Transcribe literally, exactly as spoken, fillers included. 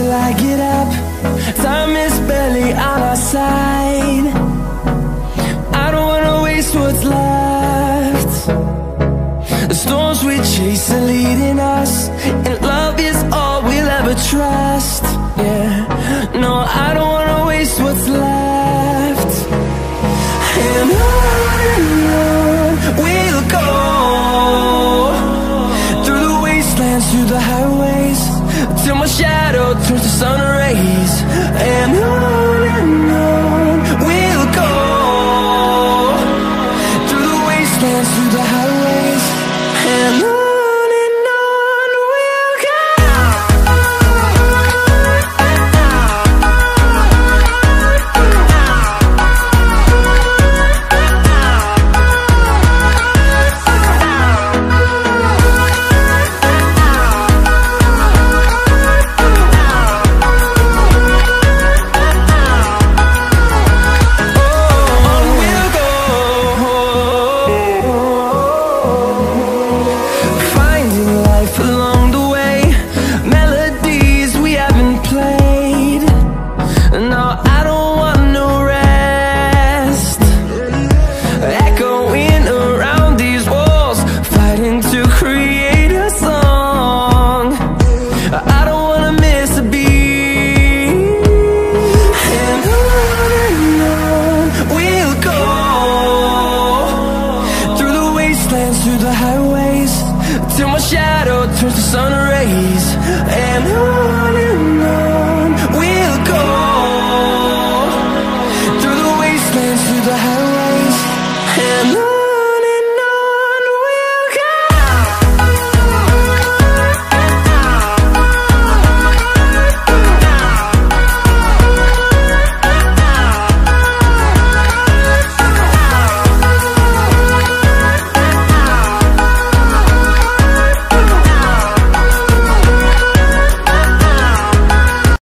till I get up. Time is barely on our side. I don't wanna waste what's left. The storms we chase are leading us, and love is all we'll ever trust. Yeah, no, I don't wanna waste what's left. And on and on we'll go, through the wastelands, through the highways, till my shadow turns to sun rays.